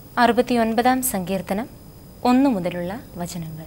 69 സങ്കീർത്തനം 1 മുതലുള്ള വചനങ്ങൾ.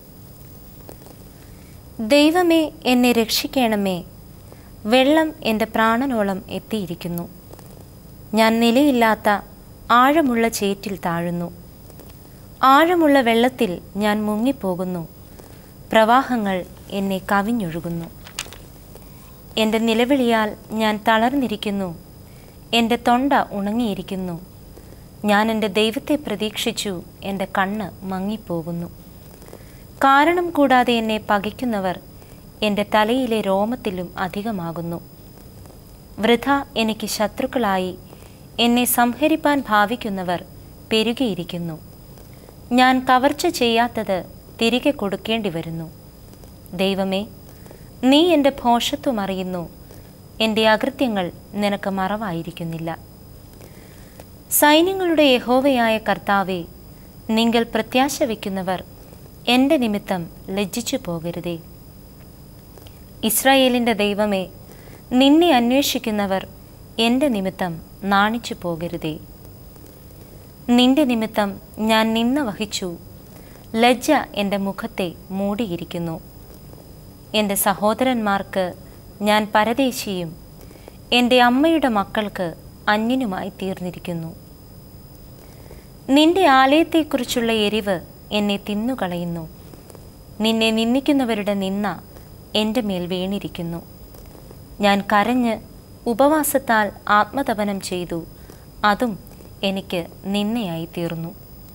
ദൈവമേ, എന്നെ രക്ഷിക്കണമേ. വെള്ളം എൻ്റെ പ്രാണനോളം എത്തിയിരിക്കുന്നു. ഞാൻ നിലയില്ലാത്ത ആഴമുള്ള ചേറ്റിൽ താഴുന്നു. ആഴമുള്ള വെള്ളത്തിൽ ഞാൻ മുങ്ങിപ്പോകുന്നു. പ്രവാഹങ്ങൾ എന്നെ കവിഞ്ഞൊഴുകുന്നു. എൻ്റെ നിലവിളിയാൽ ഞാൻ തളർന്നിരിക്കുന്നു. എൻ്റെ തൊണ്ട ഉണങ്ങിയിരിക്കുന്നു. ഞാൻ എൻ്റെ ദൈവത്തെ പ്രതീക്ഷിച്ചു. എൻ്റെ കണ്ണ് മങ്ങിപ്പോകുന്നു. കാരണം കൂടാതെ എന്നെ പകയ്ക്കുന്നവർ എൻ്റെ തലയിലെ രോമത്തിലും അധികമാകുന്നു. വൃഥ എനിക്ക് ശത്രുക്കളായി എന്നെ സംഹരിപ്പാൻ ഭാവിക്കുന്നവർ പെരുകിയിരിക്കുന്നു. ഞാൻ കവർച്ച ചെയ്യാത്തത് തിരികെ കൊടുക്കേണ്ടി വരുന്നു. ദൈവമേ, നീ എൻ്റെ ഭോഷത്വം അറിയുന്നു. എൻ്റെ അകൃത്യങ്ങൾ നിനക്ക് മറവായിരിക്കുന്നില്ല. സൈന്യങ്ങളുടെ യഹോവയായ കർത്താവേ, നിങ്ങൾ പ്രത്യാശ വയ്ക്കുന്നവർ എൻ്റെ നിമിത്തം ലജ്ജിച്ചു പോകരുതേ. ഇസ്രായേലിൻ്റെ ദൈവമേ, നിന്നെ അന്വേഷിക്കുന്നവർ എൻ്റെ നിമിത്തം നാണിച്ചു പോകരുതേ. നിന്റെ നിമിത്തം ഞാൻ നിന്ന വഹിച്ചു. ലജ്ജ എൻ്റെ മുഖത്തെ മൂടിയിരിക്കുന്നു. എൻ്റെ സഹോദരന്മാർക്ക് ഞാൻ പരദേശിയും എൻ്റെ അമ്മയുടെ മക്കൾക്ക് അന്യനുമായി തീർന്നിരിക്കുന്നു. നിന്റെ ആലയത്തെക്കുറിച്ചുള്ള എരിവ് എന്നെ തിന്നുകളയുന്നു. നിന്നെ നിന്ദിക്കുന്നവരുടെ നിന്ന എൻ്റെ മേൽ വീണിരിക്കുന്നു. ഞാൻ കരഞ്ഞ് ഉപവാസത്താൽ ആത്മതപനം ചെയ്തു. അതും എനിക്ക് നിന്നയായി തീർന്നു.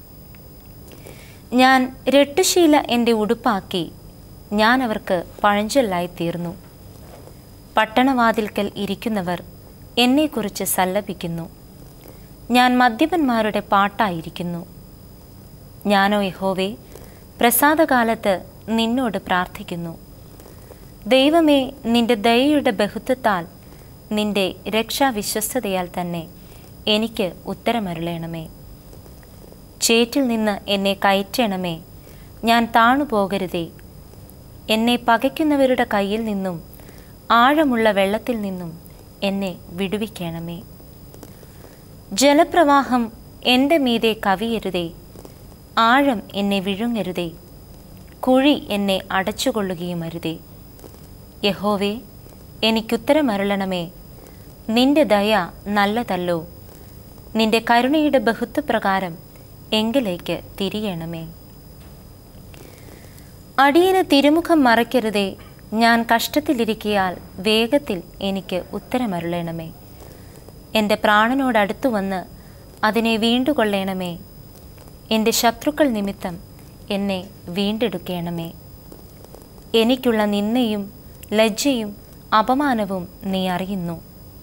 ഞാൻ രട്ടുശീല എൻ്റെ ഉടുപ്പാക്കി. ഞാൻ അവർക്ക് പഴഞ്ചൊല്ലായി തീർന്നു. പട്ടണവാതിൽക്കൽ ഇരിക്കുന്നവർ എന്നെക്കുറിച്ച് സല്ലപിക്കുന്നു. ഞാൻ മദ്യപന്മാരുടെ പാട്ടായിരിക്കുന്നു. ഞാനോ യഹോവേ, പ്രസാദകാലത്ത് നിന്നോട് പ്രാർത്ഥിക്കുന്നു. ദൈവമേ, നിന്റെ ദയയുടെ ബഹുത്വത്താൽ നിന്റെ രക്ഷാവിശ്വസ്തതയാൽ തന്നെ എനിക്ക് ഉത്തരമരുളേണമേ. ചേറ്റിൽ നിന്ന് എന്നെ കയറ്റണമേ. ഞാൻ താണുപോകരുതേ. എന്നെ പകയ്ക്കുന്നവരുടെ കയ്യിൽ നിന്നും ആഴമുള്ള വെള്ളത്തിൽ നിന്നും എന്നെ വിടുവിക്കണമേ. ജലപ്രവാഹം എൻ്റെ മീതെ കവിയരുതേ. ആഴം എന്നെ വിഴുങ്ങരുതേ. കുഴി എന്നെ അടച്ചുകൊള്ളുകയും അരുതേ. യഹോവേ, എനിക്കുത്തരമരുളണമേ. നിന്റെ ദയ നല്ലതല്ലോ. നിന്റെ കരുണയുടെ ബഹുത്വപ്രകാരം എങ്കിലേക്ക് തിരിയണമേ. അടിയന് തിരുമുഖം മറയ്ക്കരുതേ. ഞാൻ കഷ്ടത്തിലിരിക്കയാൽ വേഗത്തിൽ എനിക്ക് ഉത്തരമരുളണമേ. എൻ്റെ പ്രാണനോടടുത്തു വന്ന് അതിനെ വീണ്ടുകൊള്ളണമേ. എൻ്റെ ശത്രുക്കൾ നിമിത്തം എന്നെ വീണ്ടെടുക്കണമേ. എനിക്കുള്ള നിന്ദയും ലജ്ജയും അപമാനവും നീ അറിയുന്നു.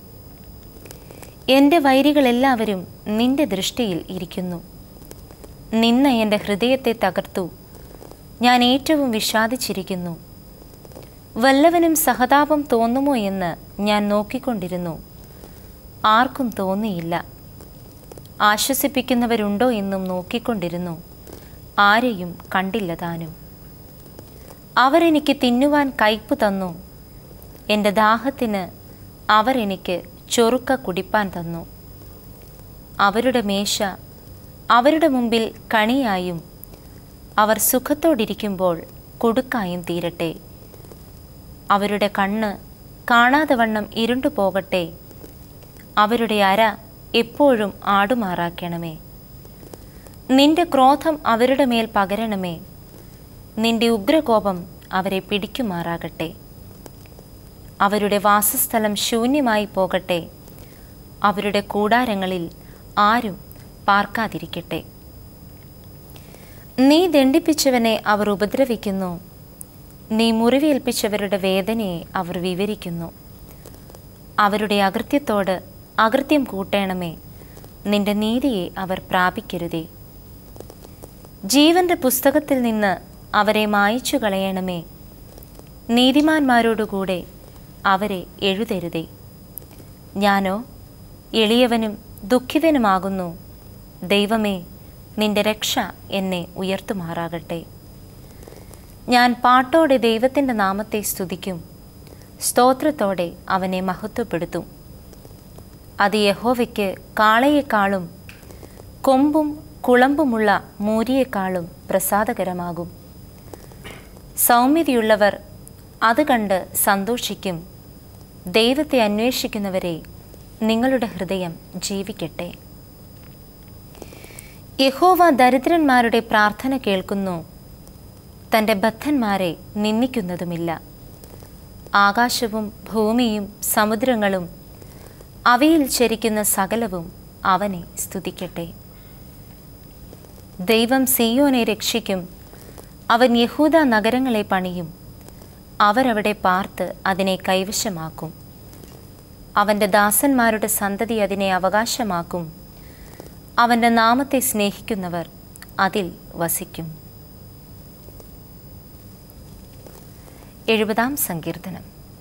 എൻ്റെ വൈരികളെല്ലാവരും നിന്റെ ദൃഷ്ടിയിൽ ഇരിക്കുന്നു. നിന്ന എൻ്റെ ഹൃദയത്തെ തകർത്തു. ഞാൻ ഏറ്റവും വിഷാദിച്ചിരിക്കുന്നു. വല്ലവനും സഹതാപം തോന്നുമോ എന്ന് ഞാൻ നോക്കിക്കൊണ്ടിരുന്നു. ആർക്കും തോന്നിയില്ല. ആശ്വസിപ്പിക്കുന്നവരുണ്ടോ എന്നും നോക്കിക്കൊണ്ടിരുന്നു. ആരെയും കണ്ടില്ല താനും. അവരെനിക്ക് തിന്നുവാൻ കയ്പ് തന്നു. എൻ്റെ ദാഹത്തിന് അവരെനിക്ക് ചൊറുക്ക കുടിപ്പാൻ തന്നു. അവരുടെ മേശ അവരുടെ മുമ്പിൽ കണിയായും അവർ സുഖത്തോടിരിക്കുമ്പോൾ കൊടുക്കായും തീരട്ടെ. അവരുടെ കണ്ണ് കാണാതെ വണ്ണം ഇരുണ്ടു പോകട്ടെ. അവരുടെ അര എപ്പോഴും ആടുമാറാക്കണമേ. നിന്റെ ക്രോധം അവരുടെ മേൽ പകരണമേ. നിന്റെ ഉഗ്രകോപം അവരെ പിടിക്കുമാറാകട്ടെ. അവരുടെ വാസസ്ഥലം ശൂന്യമായി പോകട്ടെ. അവരുടെ കൂടാരങ്ങളിൽ ആരും പാർക്കാതിരിക്കട്ടെ. നീ ദണ്ഡിപ്പിച്ചവനെ അവർ ഉപദ്രവിക്കുന്നു. നീ മുറിവേൽപ്പിച്ചവരുടെ വേദനയെ അവർ വിവരിക്കുന്നു. അവരുടെ അകൃത്യത്തോട് അകൃത്യം കൂട്ടണമേ. നിന്റെ നീതിയെ അവർ പ്രാപിക്കരുതേ. ജീവന്റെ പുസ്തകത്തിൽ നിന്ന് അവരെ മായിച്ചു കളയണമേ. നീതിമാന്മാരോടുകൂടെ അവരെ എഴുതരുതേ. ഞാനോ എളിയവനും ദുഃഖിതനുമാകുന്നു. ദൈവമേ, നിന്റെ രക്ഷ എന്നെ ഉയർത്തുമാറാകട്ടെ. ഞാൻ പാട്ടോടെ ദൈവത്തിൻ്റെ നാമത്തെ സ്തുതിക്കും. സ്തോത്രത്തോടെ അവനെ മഹത്വപ്പെടുത്തും. അത് യഹോവയ്ക്ക് കാളയെക്കാളും കൊമ്പും കുളമ്പുമുള്ള മൂരിയേക്കാളും പ്രസാദകരമാകും. സൗമ്യതയുള്ളവർ അത് കണ്ട് സന്തോഷിക്കും. ദൈവത്തെ അന്വേഷിക്കുന്നവരെ, നിങ്ങളുടെ ഹൃദയം ജീവിക്കട്ടെ. യഹോവ ദരിദ്രന്മാരുടെ പ്രാർത്ഥന കേൾക്കുന്നു, തൻ്റെ ബദ്ധന്മാരെ നിന്ദിക്കുന്നതുമില്ല. ആകാശവും ഭൂമിയും സമുദ്രങ്ങളും അവയിൽ ചരിക്കുന്ന സകലവും അവനെ സ്തുതിക്കട്ടെ. ദൈവം സിയോനെ രക്ഷിക്കും. അവൻ യഹൂദ നഗരങ്ങളെ പണിയും. അവരവിടെ പാർത്ത് അതിനെ കൈവശമാക്കും. അവൻ്റെ ദാസന്മാരുടെ സന്തതി അതിനെ അവകാശമാക്കും. അവൻ്റെ നാമത്തെ സ്നേഹിക്കുന്നവർ അതിൽ വസിക്കും. 70-ാം സങ്കീർത്തനം.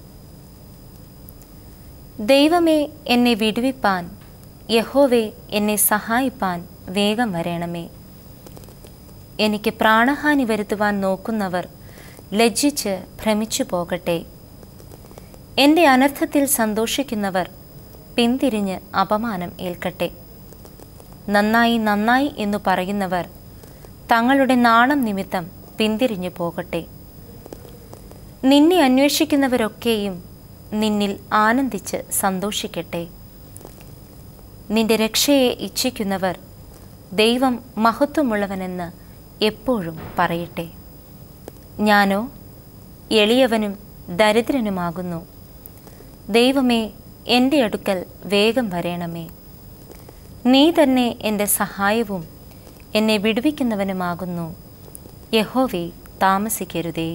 ദൈവമേ, എന്നെ വിടുവിപ്പാൻ, യഹോവേ, എന്നെ സഹായിപ്പാൻ വേഗം വരേണമേ. എനിക്ക് പ്രാണഹാനി വരുത്തുവാൻ നോക്കുന്നവർ ലജ്ജിച്ച് ഭ്രമിച്ചു പോകട്ടെ. എൻ്റെ അനർത്ഥത്തിൽ സന്തോഷിക്കുന്നവർ പിന്തിരിഞ്ഞ് അപമാനം ഏൽക്കട്ടെ. നന്നായി നന്നായി എന്നു പറയുന്നവർ തങ്ങളുടെ നാണം നിമിത്തം പിന്തിരിഞ്ഞു പോകട്ടെ. നിന്നെ അന്വേഷിക്കുന്നവരൊക്കെയും നിന്നിൽ ആനന്ദിച്ച് സന്തോഷിക്കട്ടെ. നിന്റെ രക്ഷയെ ഇച്ഛിക്കുന്നവർ ദൈവം മഹത്വമുള്ളവനെന്ന് എപ്പോഴും പറയട്ടെ. ഞാനോ എളിയവനും ദരിദ്രനുമാകുന്നു. ദൈവമേ, എൻ്റെ അടുക്കൽ വേഗം വരേണമേ. നീ തന്നെ എൻ്റെ സഹായവും എന്നെ വിടുവിക്കുന്നവനുമാകുന്നു. യഹോവേ, താമസിക്കരുതേ.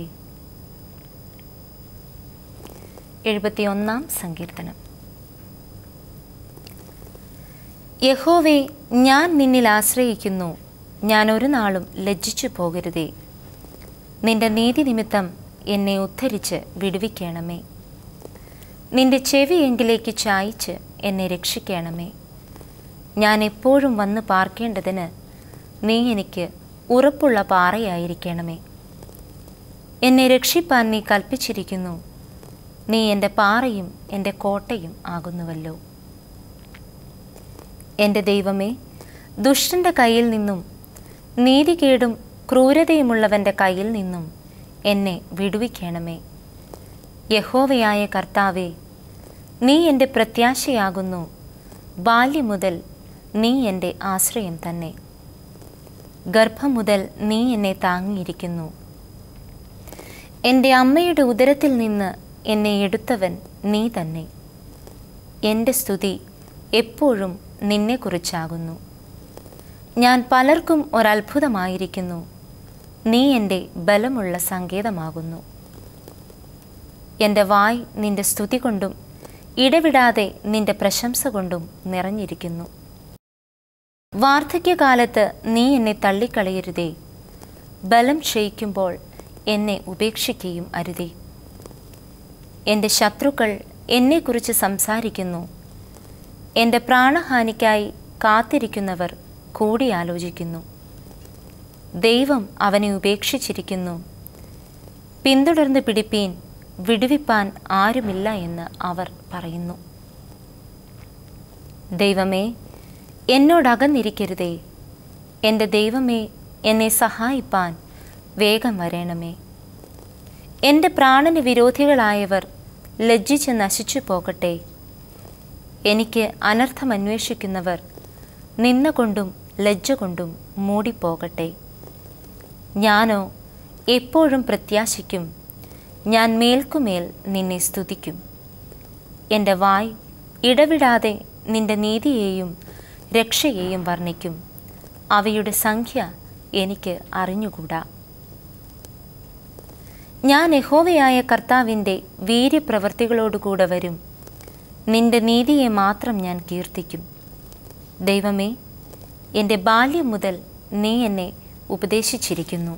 71-ാം സങ്കീർത്തനം. യഹോവേ, ഞാൻ നിന്നിൽ ആശ്രയിക്കുന്നു. ഞാൻ ഒരു നാളും ലജ്ജിച്ചു പോകരുതേ. നിന്റെ നീതി നിമിത്തം എന്നെ ഉദ്ധരിച്ച് വിടുവിക്കണമേ. നിന്റെ ചെവി എങ്കിലേക്ക് ചായ്ച്ച് എന്നെ രക്ഷിക്കണമേ. ഞാൻ എപ്പോഴും വന്ന് പാർക്കേണ്ടതിന് നീ എനിക്ക് ഉറപ്പുള്ള പാറയായിരിക്കണമേ. എന്നെ രക്ഷിപ്പാൻ നീ കൽപ്പിച്ചിരിക്കുന്നു. നീ എൻ്റെ പാറയും എൻ്റെ കോട്ടയും ആകുന്നുവല്ലോ. എൻ്റെ ദൈവമേ, ദുഷ്ടൻ്റെ കയ്യിൽ നിന്നും നീതികേടും ക്രൂരതയുമുള്ളവൻ്റെ കയ്യിൽ നിന്നും എന്നെ വിടുവിക്കണമേ. യഹോവയായ കർത്താവേ, നീ എൻ്റെ പ്രത്യാശയാകുന്നു. ബാല്യം മുതൽ നീ എൻ്റെ ആശ്രയം തന്നെ. ഗർഭം മുതൽ നീ എന്നെ താങ്ങിയിരിക്കുന്നു. എൻ്റെ അമ്മയുടെ ഉദരത്തിൽ നിന്ന് എന്നെ എടുത്തവൻ നീ തന്നെ. എൻ്റെ സ്തുതി എപ്പോഴും നിന്നെക്കുറിച്ചാകുന്നു. ഞാൻ പലർക്കും ഒരത്ഭുതമായിരിക്കുന്നു. നീ എൻ്റെ ബലമുള്ള സങ്കേതമാകുന്നു. എൻ്റെ വായ് നിന്റെ സ്തുതി കൊണ്ടും ഇടവിടാതെ നിന്റെ പ്രശംസ കൊണ്ടും നിറഞ്ഞിരിക്കുന്നു. വാർദ്ധക്യകാലത്ത് നീ എന്നെ തള്ളിക്കളയരുതേ. ബലം ക്ഷയിക്കുമ്പോൾ എന്നെ ഉപേക്ഷിക്കുകയും അരുതേ. എൻ്റെ ശത്രുക്കൾ എന്നെക്കുറിച്ച് സംസാരിക്കുന്നു. എൻ്റെ പ്രാണഹാനിക്കായി കാത്തിരിക്കുന്നവർ കൂടിയാലോചിക്കുന്നു. ദൈവം അവനെ ഉപേക്ഷിച്ചിരിക്കുന്നു. പിന്തുടർന്ന് പിടിപ്പീൻ, വിടുവിപ്പാൻ ആരുമില്ല എന്ന് അവർ പറയുന്നു. ദൈവമേ, എന്നോടകന്നിരിക്കരുതേ. എൻ്റെ ദൈവമേ, എന്നെ സഹായിപ്പാൻ വേഗം വരേണമേ. എൻ്റെ പ്രാണന് വിരോധികളായവർ ലജ്ജിച്ച് നശിച്ചു പോകട്ടെ. എനിക്ക് അനർത്ഥമന്വേഷിക്കുന്നവർ നിന്ന കൊണ്ടും ലജ്ജ കൊണ്ടും മൂടിപ്പോകട്ടെ. ഞാനോ എപ്പോഴും പ്രത്യാശിക്കും. ഞാൻ മേൽക്കുമേൽ നിന്നെ സ്തുതിക്കും. എൻ്റെ വായ് ഇടവിടാതെ നിന്റെ നീതിയെയും രക്ഷയെയും വർണ്ണിക്കും. അവയുടെ സംഖ്യ എനിക്ക് അറിഞ്ഞുകൂടാ. ഞാൻ യഹോവയായ കർത്താവിൻ്റെ വീര്യപ്രവൃത്തികളോടുകൂടെ വരും. നിന്റെ നീതിയെ മാത്രം ഞാൻ കീർത്തിക്കും. ദൈവമേ, എൻ്റെ ബാല്യം മുതൽ നീ എന്നെ ഉപദേശിച്ചിരിക്കുന്നു.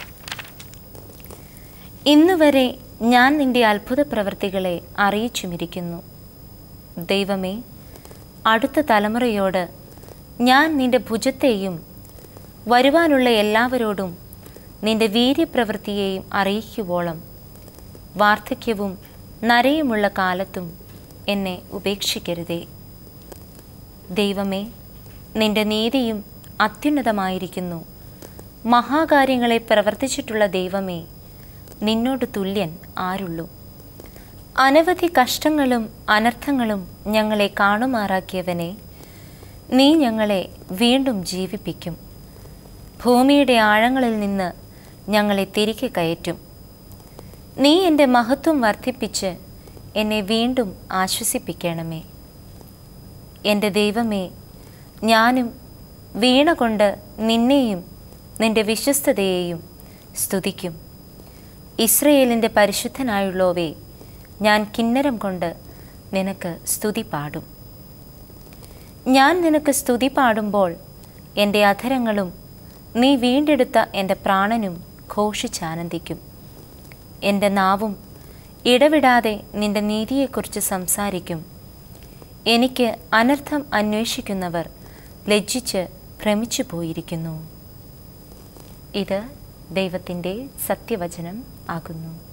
ഇന്നുവരെ ഞാൻ നിന്റെ അത്ഭുത പ്രവൃത്തികളെ അറിയിച്ചുമിരിക്കുന്നു. ദൈവമേ, അടുത്ത തലമുറയോട് ഞാൻ നിന്റെ ഭുജത്തെയും വരുവാനുള്ള എല്ലാവരോടും നിന്റെ വീര്യപ്രവൃത്തിയെയും അറിയിക്കുവോളം വാർദ്ധക്യവും നരയുമുള്ള കാലത്തും എന്നെ ഉപേക്ഷിക്കരുതേ. ദൈവമേ, നിന്റെ നീതിയും അത്യുന്നതമായിരിക്കുന്നു. മഹാകാര്യങ്ങളെ പ്രവർത്തിച്ചിട്ടുള്ള ദൈവമേ, നിന്നോട് തുല്യൻ ആരുള്ളൂ? അനവധി കഷ്ടങ്ങളും അനർത്ഥങ്ങളും ഞങ്ങളെ കാണുമാറാക്കിയവനെ, നീ ഞങ്ങളെ വീണ്ടും ജീവിപ്പിക്കും. ഭൂമിയുടെ ആഴങ്ങളിൽ നിന്ന് ഞങ്ങളെ തിരികെ കയറ്റും. നീ എൻ്റെ മഹത്വം വർദ്ധിപ്പിച്ച് എന്നെ വീണ്ടും ആശ്വസിപ്പിക്കണമേ. എൻ്റെ ദൈവമേ, ഞാനും വീണ കൊണ്ട് നിന്നെയും നിൻ്റെ വിശ്വസ്തതയെയും സ്തുതിക്കും. ഇസ്രയേലിൻ്റെ പരിശുദ്ധനായുള്ളോവേ, ഞാൻ കിന്നരം കൊണ്ട് നിനക്ക് സ്തുതി പാടും. ഞാൻ നിനക്ക് സ്തുതി പാടുമ്പോൾ എൻ്റെ അധരങ്ങളും നീ വീണ്ടെടുത്ത എൻ്റെ പ്രാണനും ഘോഷിച്ചാനന്ദിക്കും. എൻ്റെ നാവും ഇടവിടാതെ നിൻ്റെ നീതിയെക്കുറിച്ച് സംസാരിക്കും. എനിക്ക് അനർത്ഥം അന്വേഷിക്കുന്നവർ ലജ്ജിച്ച് ഭ്രമിച്ചു പോയിരിക്കുന്നു. ഇത് ദൈവത്തിൻ്റെ സത്യവചനം ആകുന്നു.